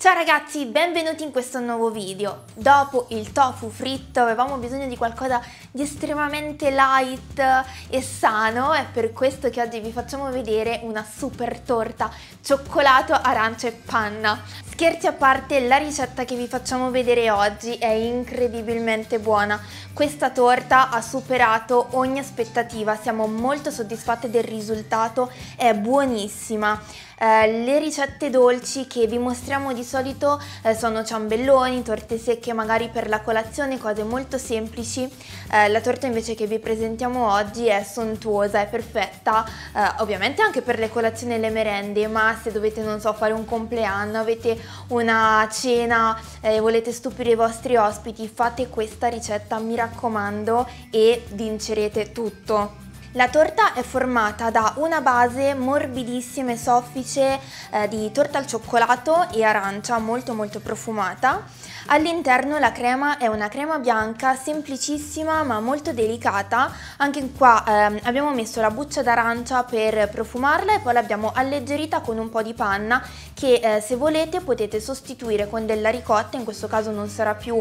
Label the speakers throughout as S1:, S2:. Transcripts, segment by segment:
S1: Ciao ragazzi, benvenuti in questo nuovo video. Dopo il tofu fritto avevamo bisogno di qualcosa di estremamente light e sano, è per questo che oggi vi facciamo vedere una super torta cioccolato, arancia e panna. Scherzi a parte, la ricetta che vi facciamo vedere oggi è incredibilmente buona. Questa torta ha superato ogni aspettativa, siamo molto soddisfatte del risultato, è buonissima. Le ricette dolci che vi mostriamo di solito sono ciambelloni, torte secche magari per la colazione, cose molto semplici. La torta invece che vi presentiamo oggi è sontuosa, è perfetta, ovviamente anche per le colazioni e le merende, ma se dovete, non so, fare un compleanno, avete una cena e volete stupire i vostri ospiti, fate questa ricetta, mi raccomando, e vincerete tutto. La torta è formata da una base morbidissima e soffice di torta al cioccolato e arancia molto profumata. All'interno la crema è una crema bianca semplicissima ma molto delicata. Anche qua abbiamo messo la buccia d'arancia per profumarla e poi l'abbiamo alleggerita con un po' di panna che se volete potete sostituire con della ricotta, in questo caso non sarà più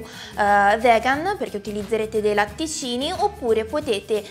S1: vegan perché utilizzerete dei latticini, oppure potete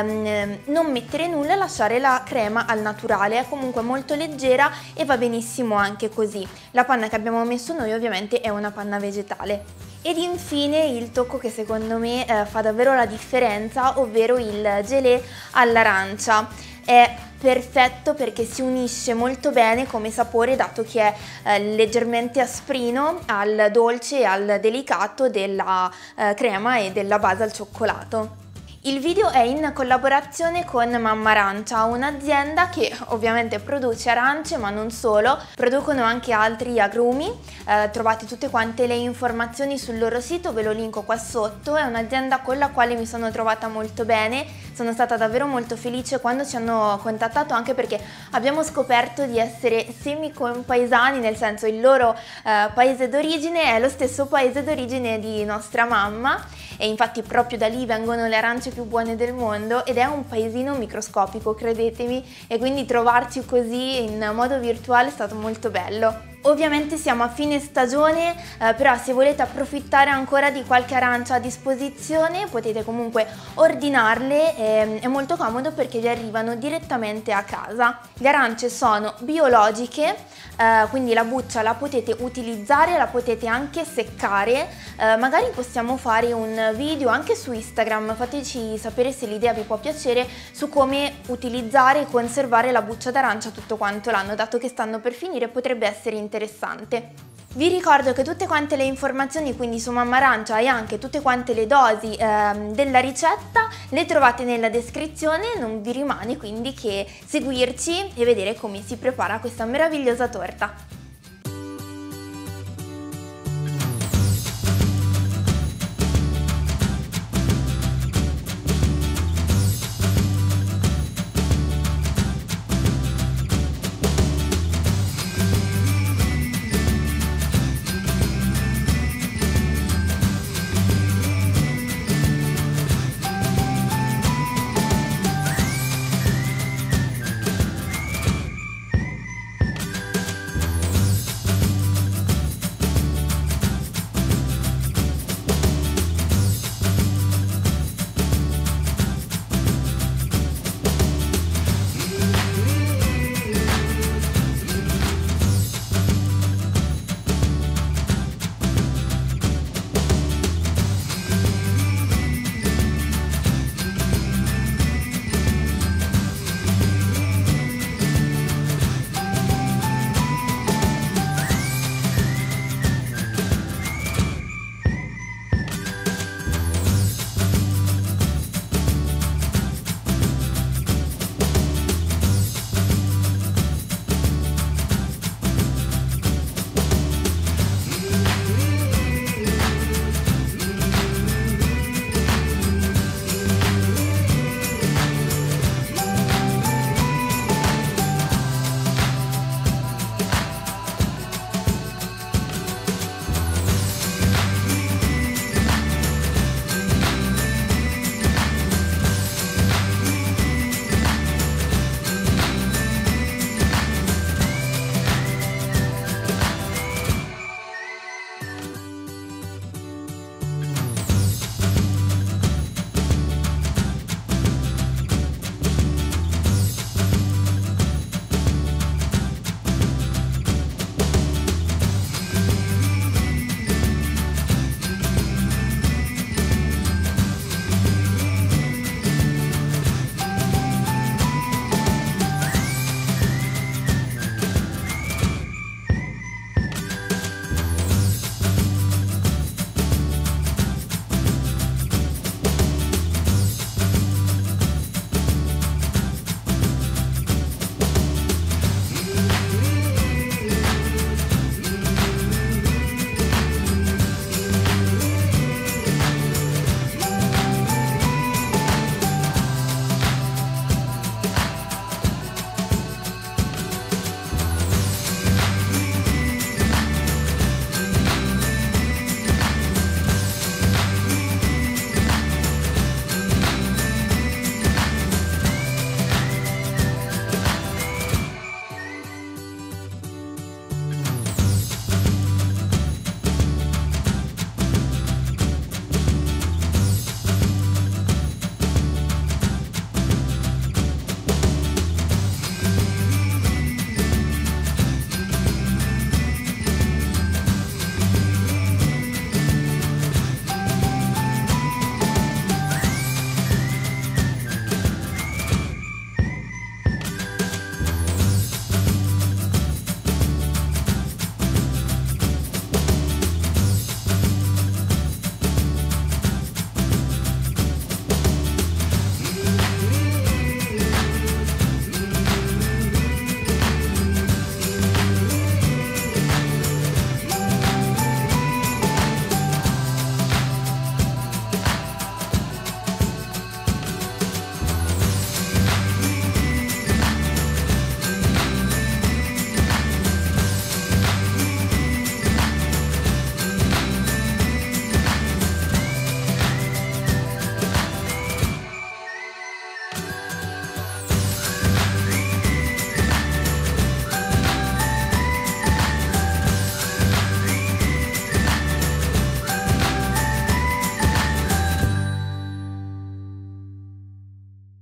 S1: non mettere nulla e lasciare la crema al naturale, è comunque molto leggera e va benissimo anche così. La panna che abbiamo messo noi ovviamente è una panna vegetale. Ed infine il tocco che secondo me fa davvero la differenza, ovvero il gelè all'arancia. È perfetto perché si unisce molto bene come sapore, dato che è leggermente asprino, al dolce e al delicato della crema e della base al cioccolato. Il video è in collaborazione con Mamma Arancia, un'azienda che ovviamente produce arance ma non solo, producono anche altri agrumi. Trovate tutte quante le informazioni sul loro sito, ve lo linko qua sotto. È un'azienda con la quale mi sono trovata molto bene, sono stata davvero molto felice quando ci hanno contattato, anche perché abbiamo scoperto di essere semi-compaesani, nel senso il loro paese d'origine è lo stesso paese d'origine di nostra mamma e infatti proprio da lì vengono le arance più buone del mondo, ed è un paesino microscopico, credetemi, e quindi trovarci così in modo virtuale è stato molto bello. Ovviamente siamo a fine stagione, però se volete approfittare ancora di qualche arancia a disposizione potete comunque ordinarle, è molto comodo perché vi arrivano direttamente a casa. Le arance sono biologiche, quindi la buccia la potete utilizzare, la potete anche seccare, magari possiamo fare un video anche su Instagram, fateci sapere se l'idea vi può piacere, su come utilizzare e conservare la buccia d'arancia tutto quanto l'anno, dato che stanno per finire potrebbe essere interessante. Vi ricordo che tutte quante le informazioni, quindi su Mamma Arancia e anche tutte quante le dosi della ricetta, le trovate nella descrizione. Non vi rimane quindi che seguirci e vedere come si prepara questa meravigliosa torta.